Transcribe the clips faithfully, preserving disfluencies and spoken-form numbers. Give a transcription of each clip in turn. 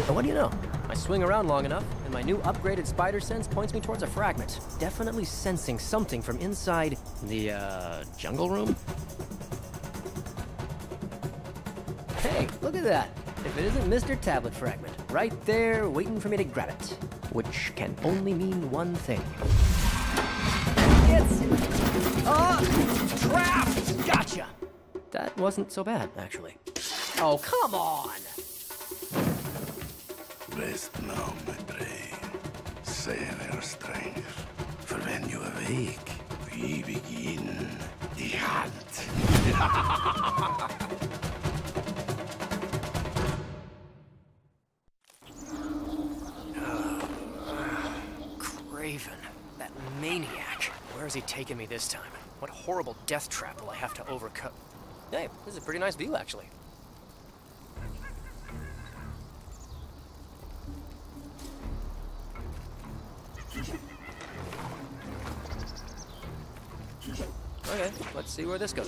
But what do you know? I swing around long enough, and my new upgraded spider sense points me towards a fragment. Definitely sensing something from inside the, uh, jungle room? Hey, look at that. If it isn't Mister Tablet Fragment, right there waiting for me to grab it. Which can only mean one thing. It's... Oh! Trapped! Gotcha! That wasn't so bad, actually. Oh, come on! Rest now, my brave. Save your strength. For when you awake, we begin the hunt. Kraven, that maniac. Where is he taking me this time? What horrible death trap will I have to overcome? Hey, this is a pretty nice view, actually. Okay, let's see where this goes.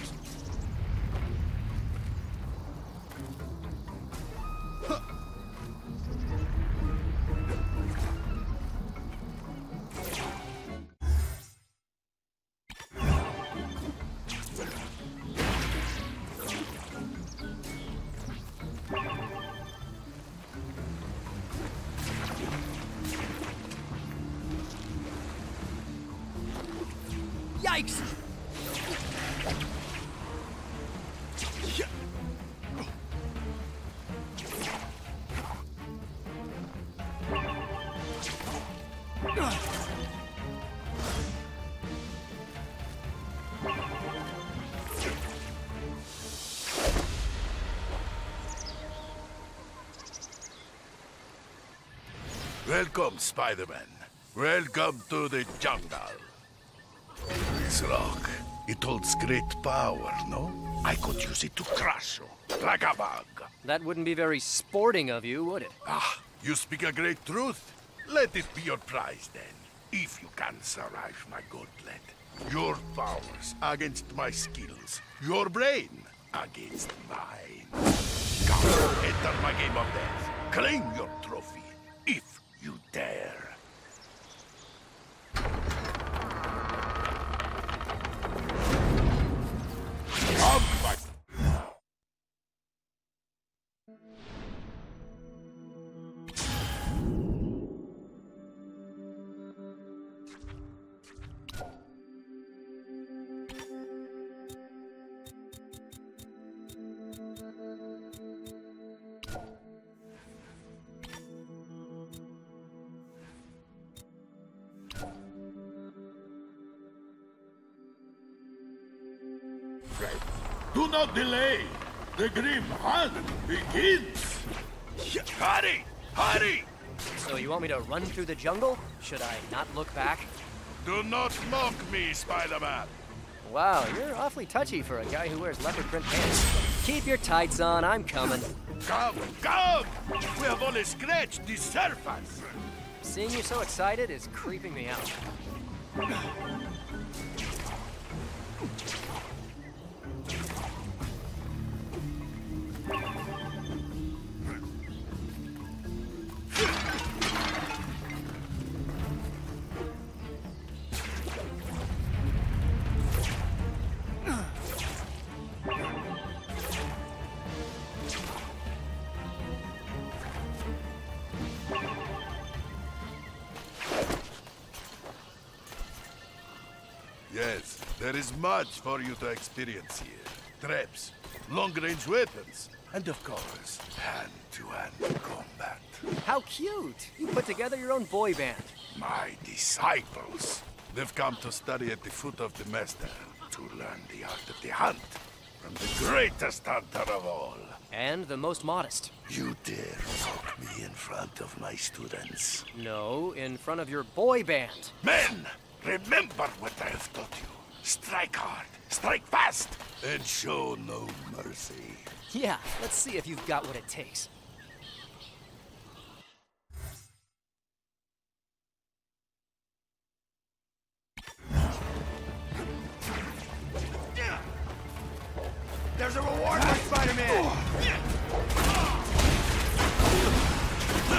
Yikes! Welcome, Spider-Man. Welcome to the jungle. This rock, it holds great power, no? I could use it to crush you, like a bug. That wouldn't be very sporting of you, would it? Ah, you speak a great truth. Let it be your prize, then. If you can survive my gauntlet. Your powers against my skills. Your brain against mine. Come, enter my game of death. Claim your trophy, if you dare. Come, my... Do not delay! The grim hunt begins! Hurry! Hurry! So you want me to run through the jungle? Should I not look back? Do not mock me, Spider-Man! Wow, you're awfully touchy for a guy who wears leopard print pants. Keep your tights on, I'm coming. Come, come! We have only scratched the surface! Seeing you so excited is creeping me out. Yes, there is much for you to experience here. Traps, long-range weapons, and of course, hand-to-hand combat. How cute! You put together your own boy band. My disciples. They've come to study at the foot of the master, to learn the art of the hunt, from the greatest hunter of all. And the most modest. You dare mock me in front of my students? No, in front of your boy band. Men! Remember what I have taught you. Strike hard, strike fast, and show no mercy. Yeah, let's see if you've got what it takes. There's a reward for Spider-Man!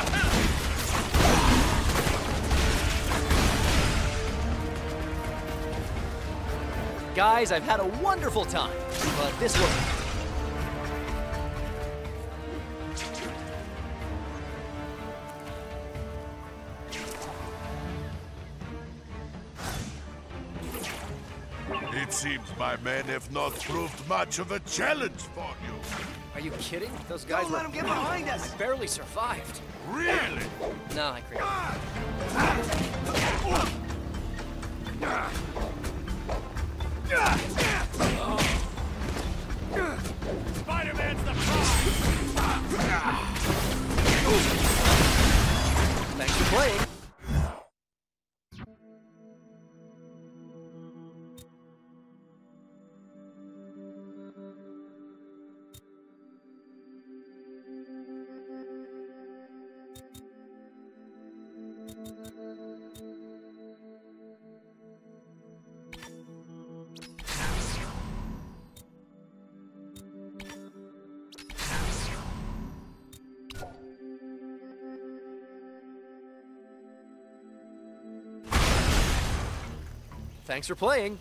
Guys, I've had a wonderful time, but this will... It seems my men have not proved much of a challenge for you. Are you kidding? Those guys Don't were... let them get behind us! I barely survived. Really? No, I agree. Spider-Man's the prize! Thanks for playing. Thanks for playing.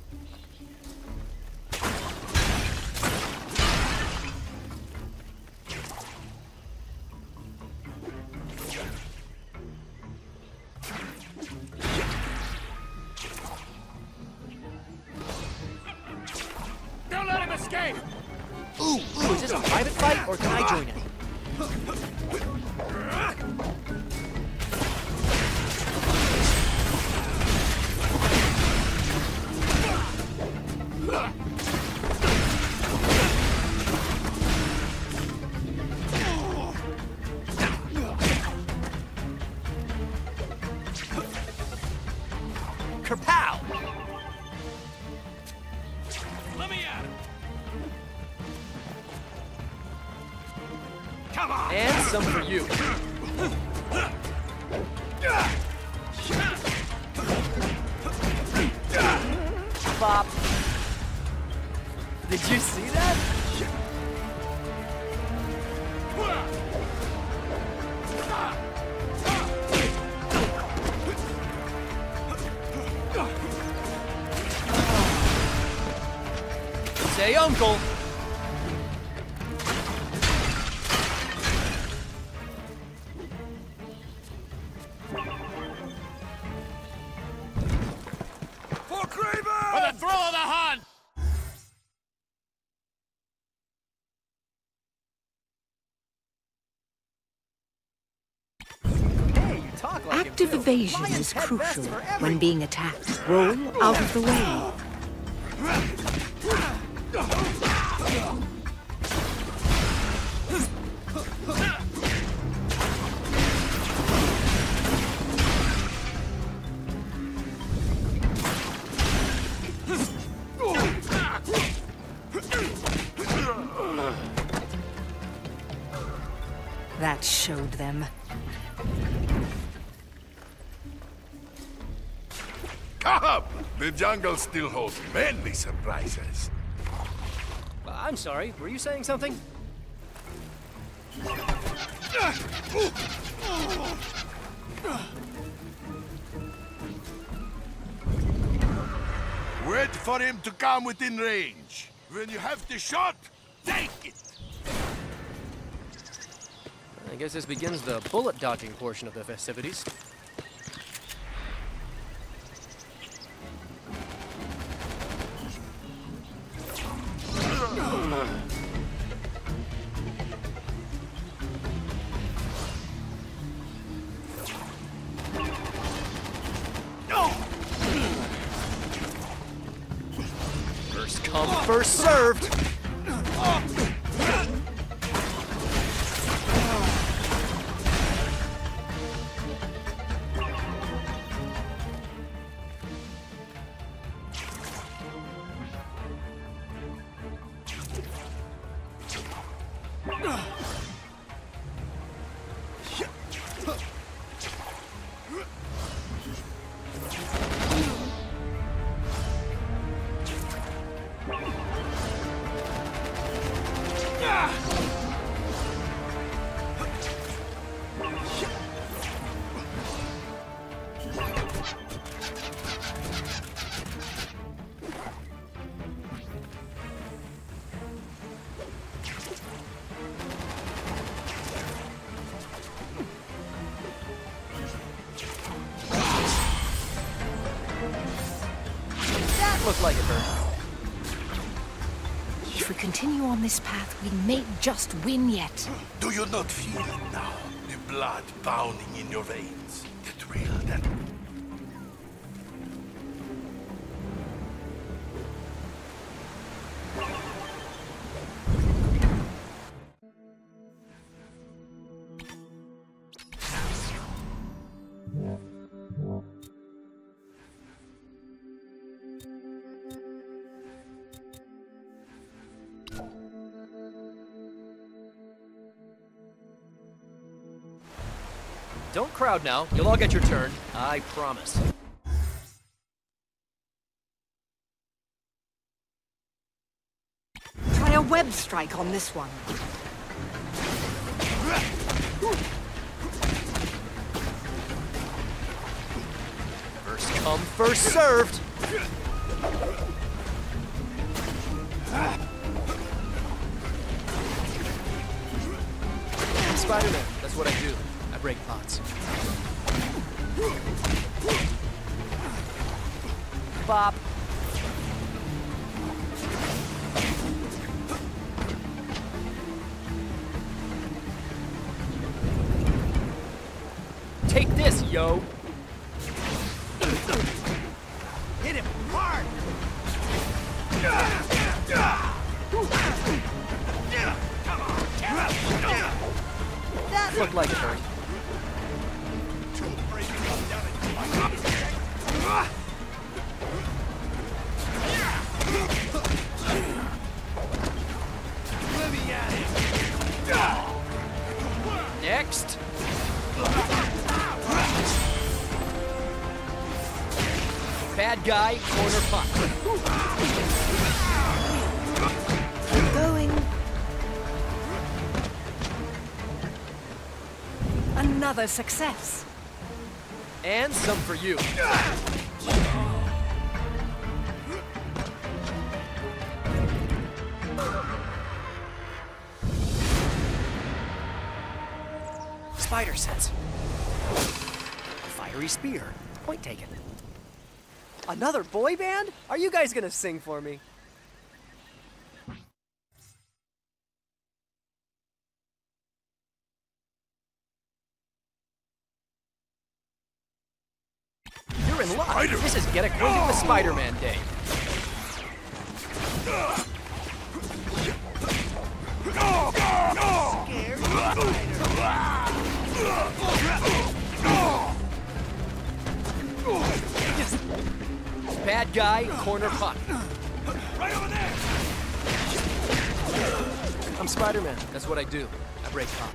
Don't let him escape! Ooh, ooh, is this a private fight, or can I join in? Kerpow! Let me at him! Come on! And some for you. Bop. Did you see that? Say uncle. For Kraven! For the thrill of the hunt! Hey, you talk like him, Active too. evasion Lion's is head crucial rests for when everyone. being attacked. Roll out of the way. That showed them. Come! The jungle still holds many surprises. Uh, I'm sorry, were you saying something? Wait for him to come within range. When you have the shot, take it! I guess this begins the bullet dodging portion of the festivities. First come, first served! Looked like it hurt. If we continue on this path, we may just win yet. Do you not feel it now? The blood pounding in your veins. The thrill that... Don't crowd now. You'll all get your turn. I promise. Try a web strike on this one. First come, first served. I'm Spider-Man. That's what I do. I break pots. Bop. Take this, yo. Hit him hard! That looked like it hurt. Next. Bad guy, corner puck. Keep going. Another success. And some for you. Spider sense. Fiery spear. Point taken. Another boy band? Are you guys gonna sing for me? You're in luck. Spider. This is Get Acquainted with Spider-Man Day. Bad guy, corner puck. Right over there! I'm Spider-Man. That's what I do. I break pop.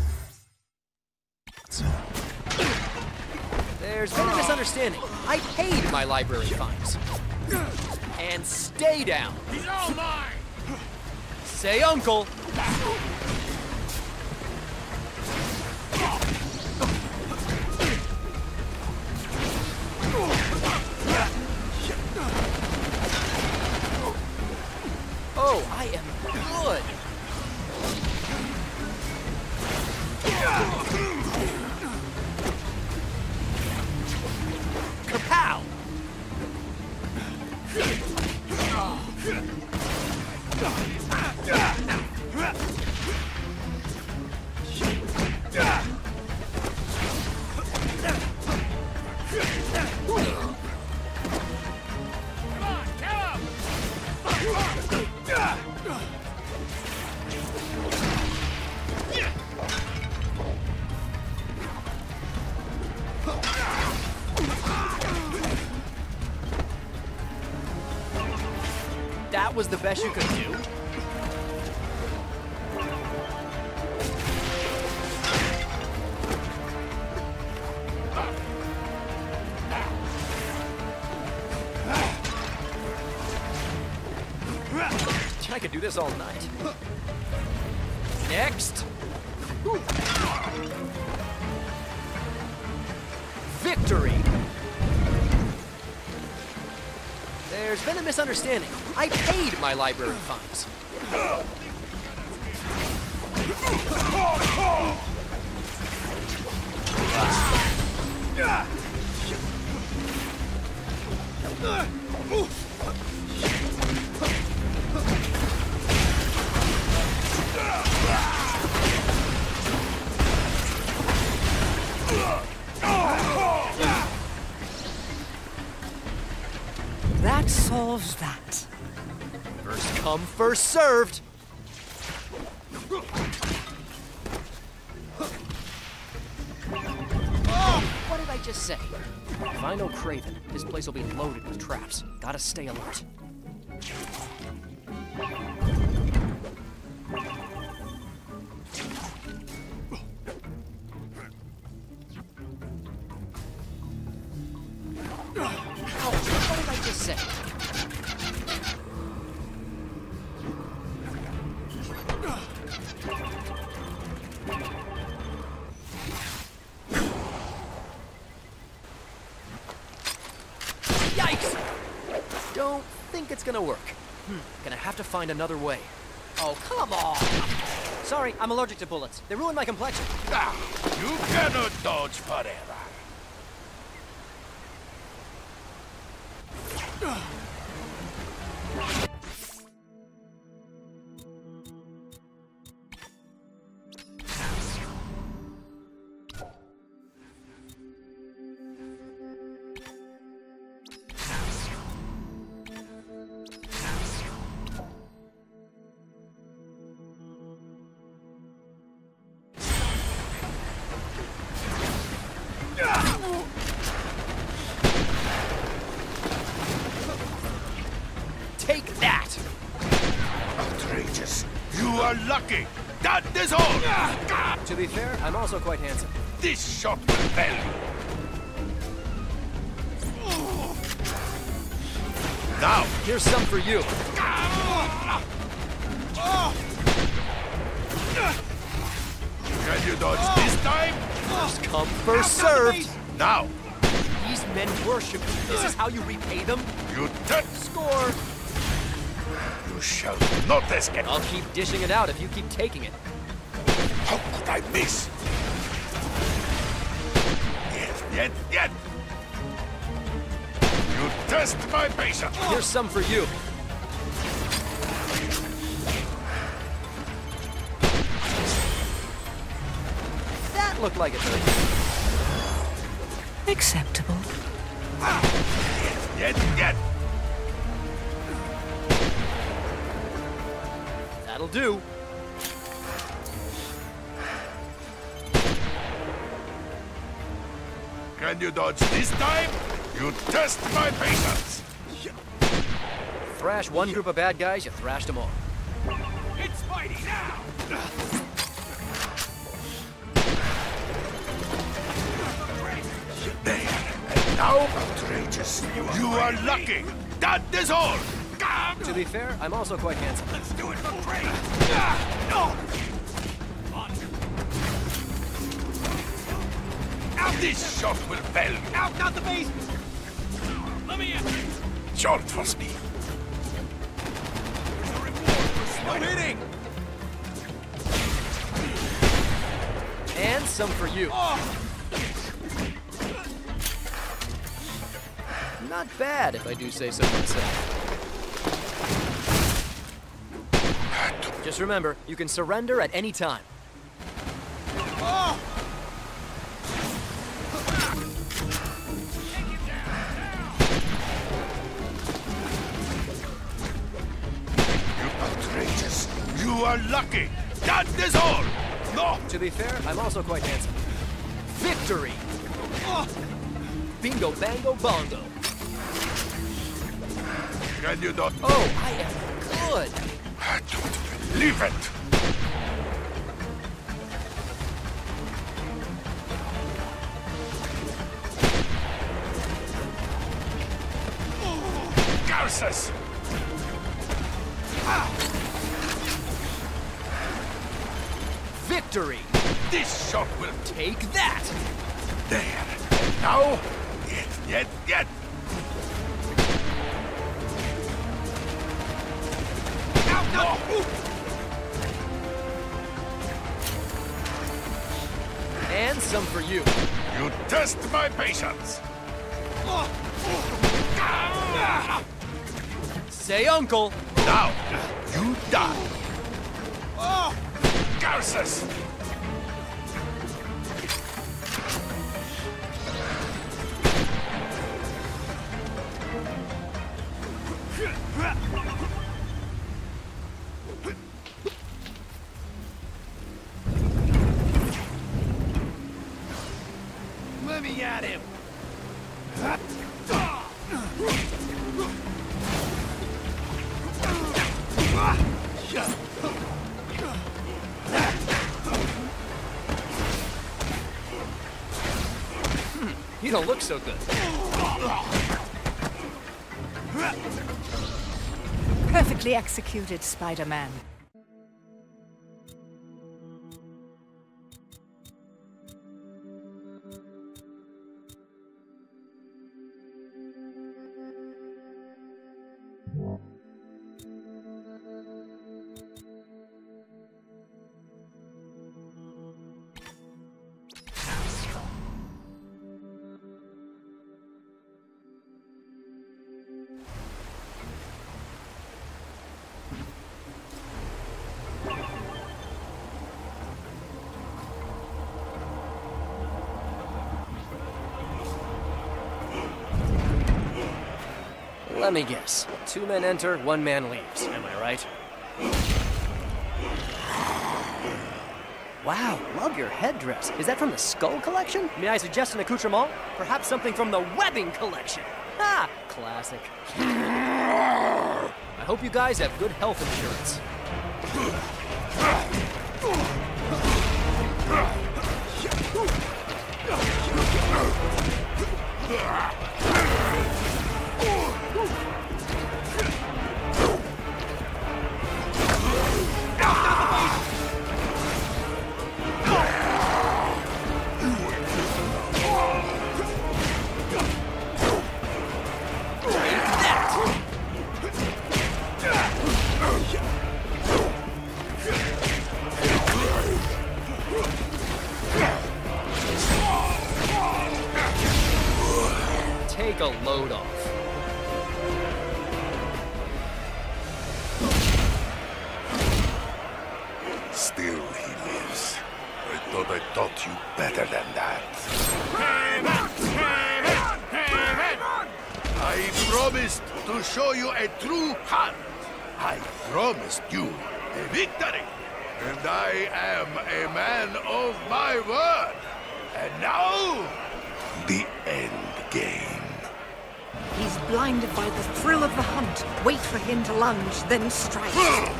There's been a misunderstanding. I paid my library fines. And stay down. He's all mine! Say uncle. Oh, I am good. Kapow! That was the best you could do? I could do this all night. Next. Victory! There's been a misunderstanding. I paid my library fines. come, first served. What did I just say? If I know Kraven, this place will be loaded with traps. Gotta stay alert. What did I just say? Yikes! Don't think it's gonna work. Hmm, gonna have to find another way. Oh, come on! Sorry, I'm allergic to bullets. They ruin my complexion. Ah, you cannot dodge forever. Take that! Outrageous. You are lucky. That is all. To be fair, I'm also quite handsome. This shot will fail you. Now, Here's some for you. can you dodge this time? First come, first served. Now, These men worship you. This is how you repay them? you touch. Score! You shall not escape. I'll keep dishing it out if you keep taking it. How could I miss? Yet, yet, yet. You test my patience. Here's some for you. That looked like a trick. Acceptable. Yet, yet. That'll do. Can you dodge this time? You test my patience. Thrash one group of bad guys, you thrashed them all. It's Spidey now! There. And now, outrageous. You are lucky. That is all. To be fair, I'm also quite handsome. Let's do it for Kraven! No! Out this shot will fail you. Out, not the base! Let me in! Short for speed. There's a reward for slow hitting! And some for you. Oh! Not bad, if I do say so myself. Just remember, you can surrender at any time. Oh! You outrageous. You are lucky. That is all. No. To be fair, I'm also quite handsome. Victory! Bingo, bango, bongo. Can you not? Oh, I am good. I don't believe it. Garces. Victory! This shot will Take that! there. And now, yet, yet, yet. Now, no. And some for you. You test my patience. Say uncle. Now, you die. Garces. at him! You don't look so good. Perfectly executed, Spider-Man. Let me guess. Two men enter, one man leaves. Am I right? Wow, love your headdress. Is that from the Skull Collection? May I suggest an accoutrement? Perhaps something from the Webbing Collection. Ha! Classic. I hope you guys have good health insurance. Take a load off. Still he lives. I thought I taught you better than that. I promised to show you a true hand. I promised you a victory. And I am a man of my word. And now, the end game. He's blinded by the thrill of the hunt. Wait for him to lunge, then strike.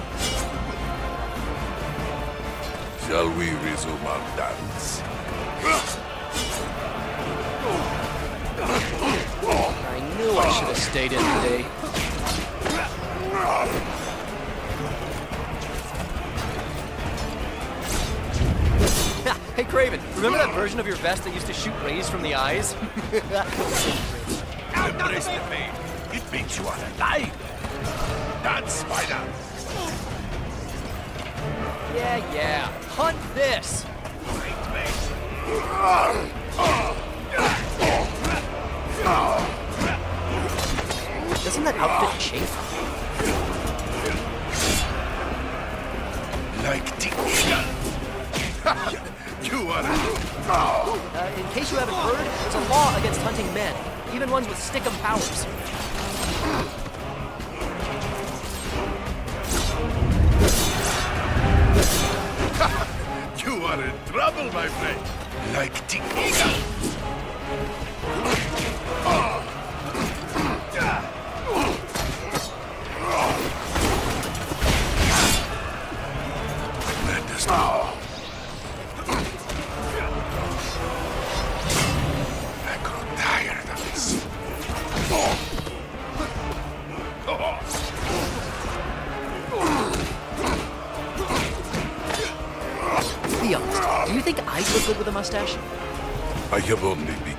Shall we resume our dance? I knew I should have stayed in today. Hey, Kraven, remember that version of your vest that used to shoot rays from the eyes? Embrace the pain. It means you are alive. That's Spider. Yeah, yeah. Hunt this! Doesn't that outfit chafe? Like the eagle. You are... Uh, in case you haven't heard, there's a law against hunting men, even ones with stick-em powers. You are in trouble, my friend. Like the eagle. Let us know. I grow tired of this. Be honest, do you think I'd look good with a mustache? I have only been...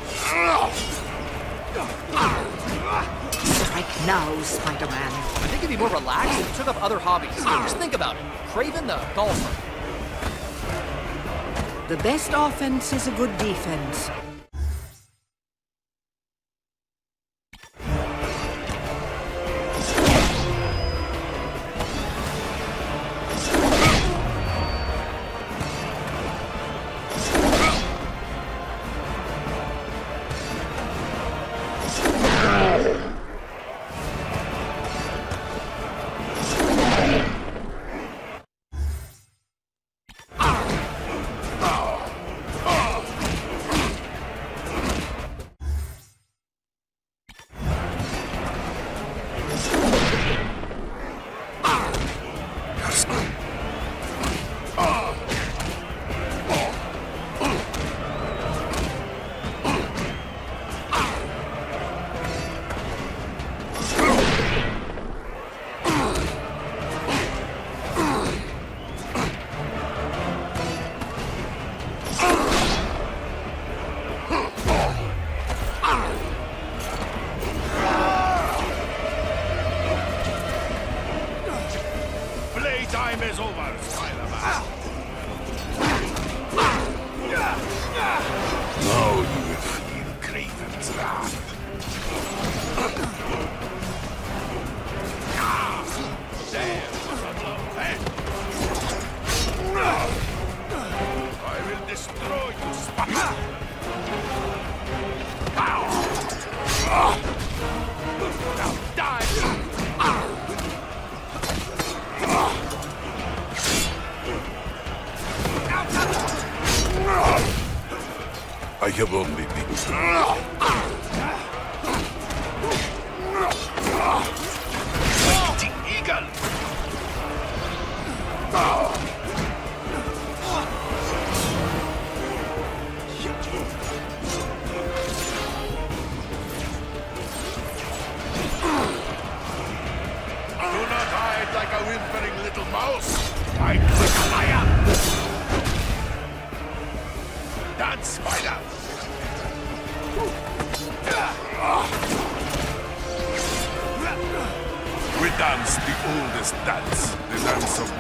Strike now, Spider-Man. I think it'd be more relaxed if you took up other hobbies. Just think about it. Kraven the golfer. The best offense is a good defense. I have only been... Mighty eagle! Do not hide like a whimpering little mouse! I quick fire! Dance, Spider! We dance the oldest dance, the dance of...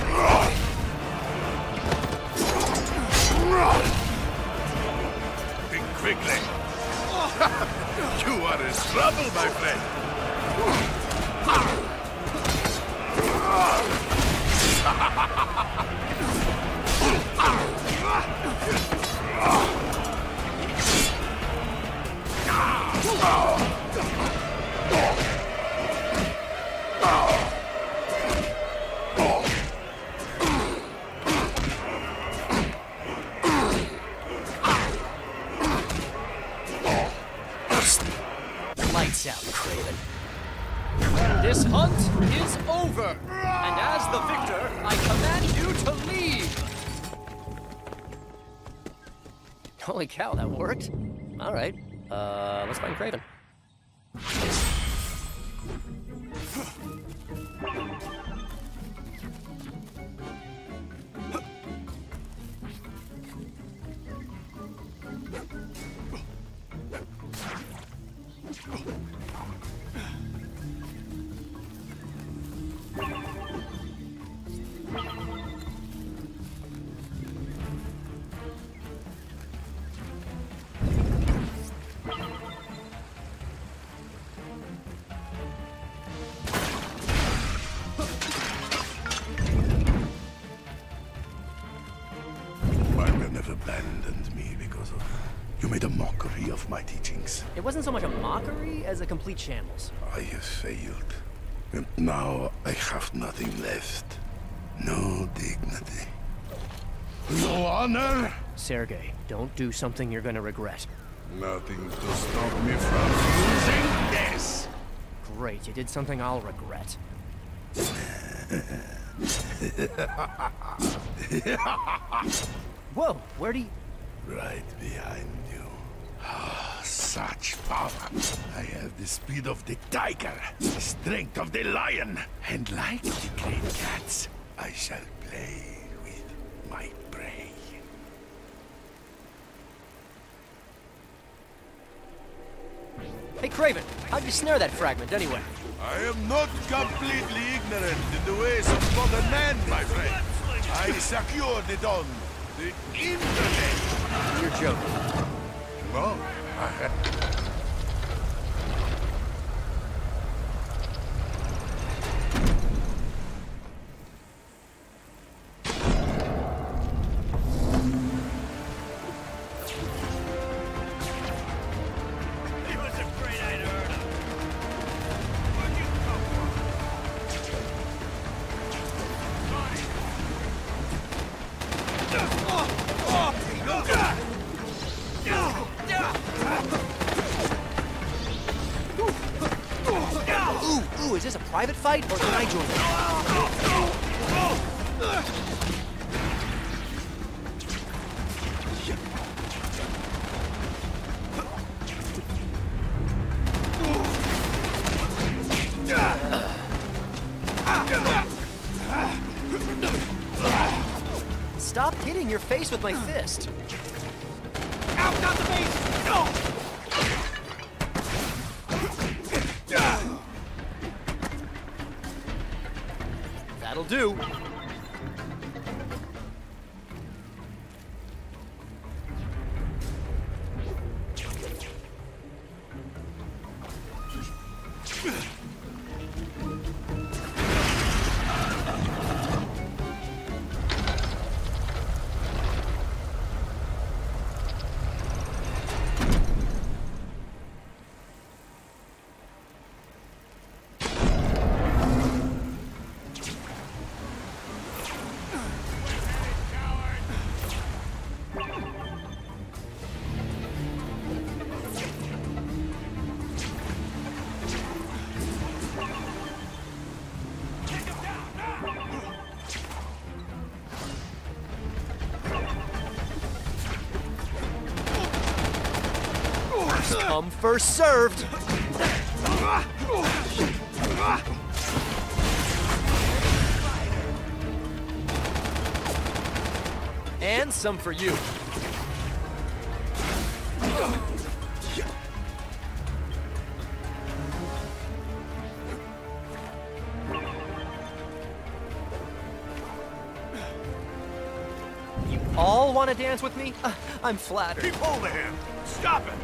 Think quickly! You are in trouble, my friend! Lights out, Kraven. This hunt is over, and as the victor, I command you to leave. Holy cow, that worked. All right, uh, let's find Kraven. Abandoned me because of... You made a mockery of my teachings. It wasn't so much a mockery as a complete shambles. I have failed. And now I have nothing left. No dignity. No honor. Sergey, don't do something you're gonna regret. Nothing to stop me from using this. Great, you did something I'll regret. Whoa, where do you... Right behind you. Ah, such power. I have the speed of the tiger, the strength of the lion, and like the great cats, I shall play with my prey. Hey, Kraven, how'd you snare that fragment anyway? I am not completely ignorant in the ways of modern man, my friend. I secured it on the internet. You're joking. No, I... Ooh, is this a private fight, or can I join you? Stop hitting your face with my fist. Out, not the face! No! That'll do. First come, first served. And some for you. You all want to dance with me? Uh, I'm flattered. Keep hold of him! Stop it!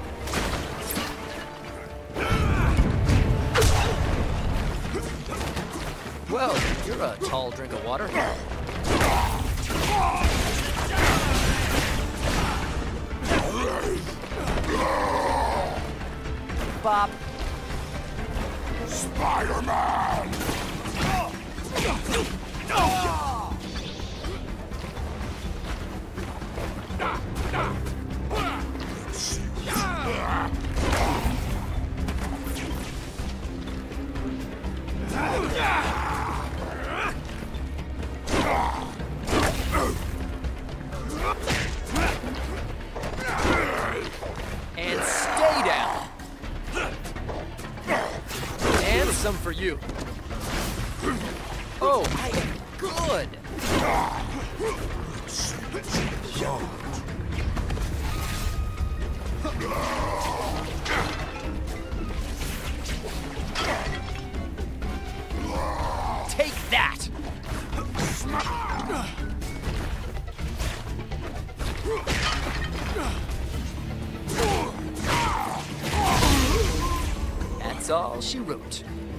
Well, you're a tall drink of water. Bob. Spider-Man! And stay down. And some for you. Oh, I am good. Take that. That's all she wrote.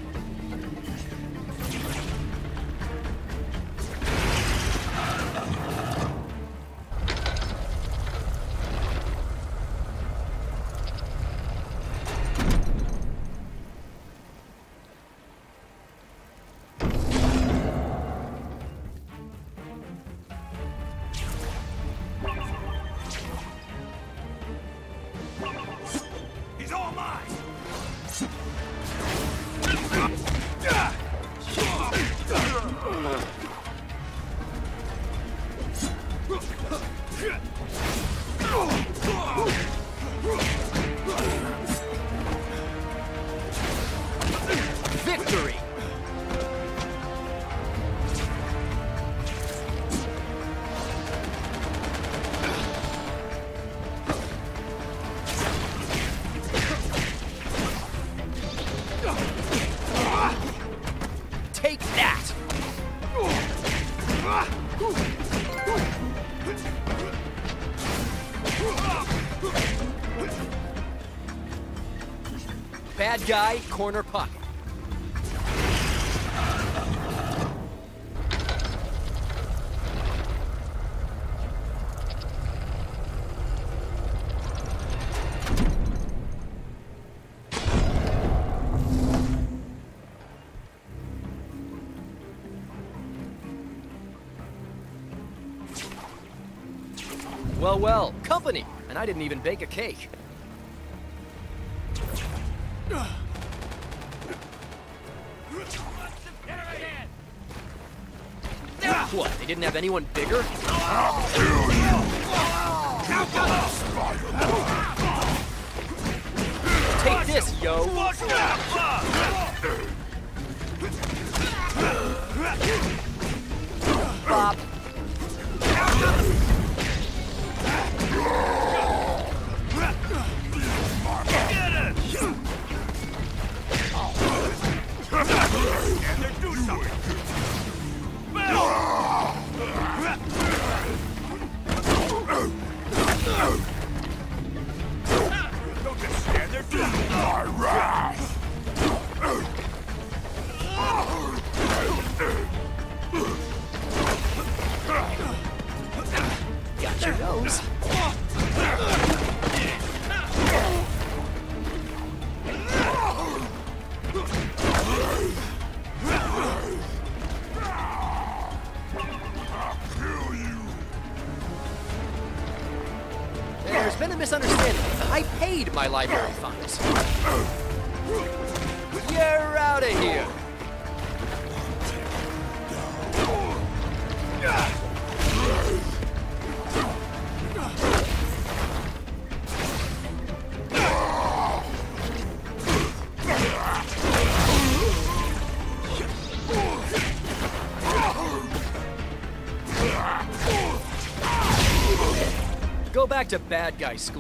He's all mine! Victory! Take that! Bad guy, corner pocket. Well, well, company, and I didn't even bake a cake. What, they didn't have anyone bigger? Take this, yo! Bob. Don't just stand there, do it! My wrath! Got your nose. There's been a misunderstanding. I paid my library funds. You're out of here. Go back to bad guy school.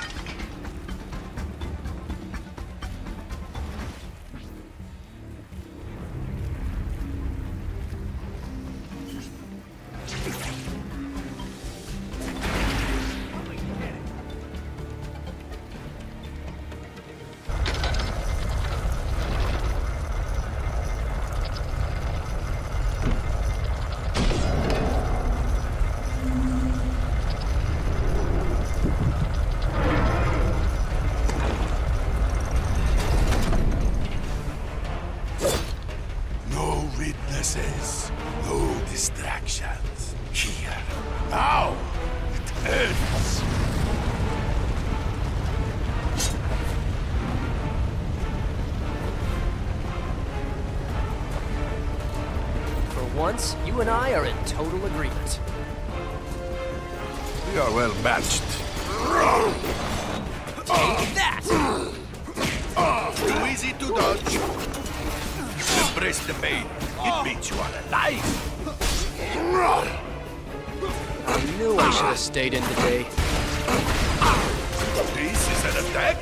No distractions. Here. Now! It ends! For once, you and I are in total agreement. We are well matched. Take that! Too easy to dodge. Embrace the pain. It means you are alive. I knew I should have stayed in today. This is an attack?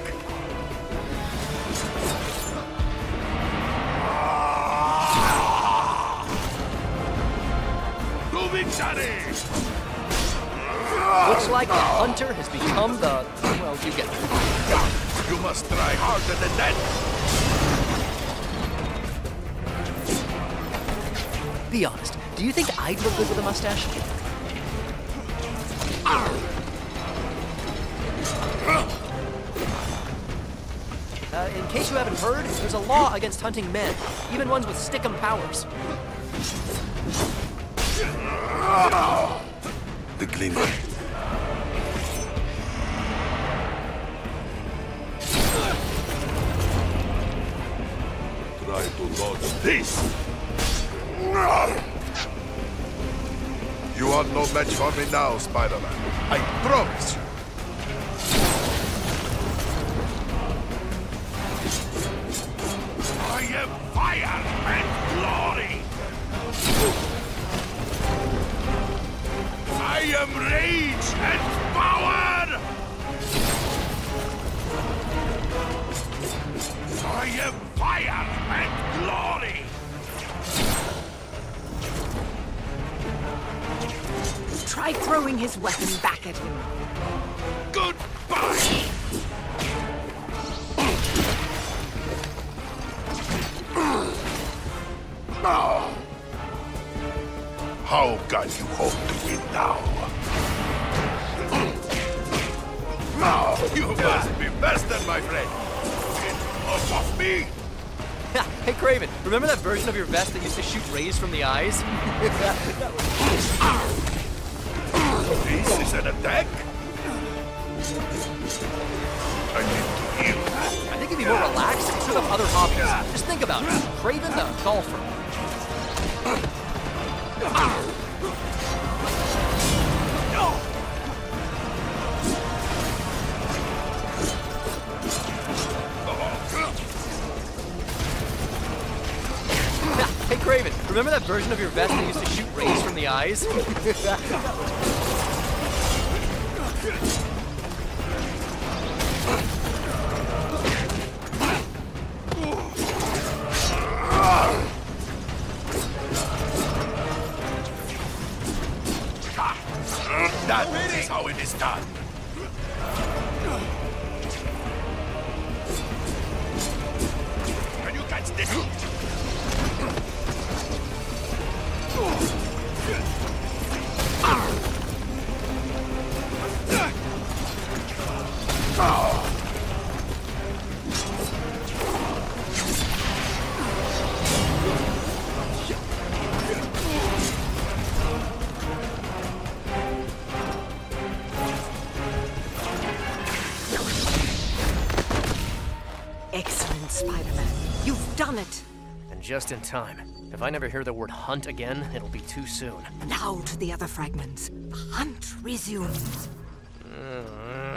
To victory! Looks like the hunter has become the... well, you get it. You must try harder than that. Be honest, do you think I'd look good with a mustache? Uh, in case you haven't heard, there's a law against hunting men, even ones with stick-em powers. The glimmer. Try to dodge this. You are no match for me now, Spider-Man. I promise you. I am fire and glory. I am rage and power. I am fire and glory. Try throwing his weapon back at him. Goodbye! How can you hope to win now? You must be faster, my friend! Get off of me! Hey, Kraven, remember that version of your vest that used to shoot rays from the eyes? This is an attack? I need to heal. I think you'd be more relaxed if you took up other hobbies. Just think about it. Kraven the golfer. Hey, Kraven, remember that version of your vest that used to shoot rays from the eyes? That is how it is done. Can you catch this? Excellent, Spider-Man. You've done it. And just in time. If I never hear the word hunt again, it'll be too soon. Now to the other fragments. The hunt resumes. Uh...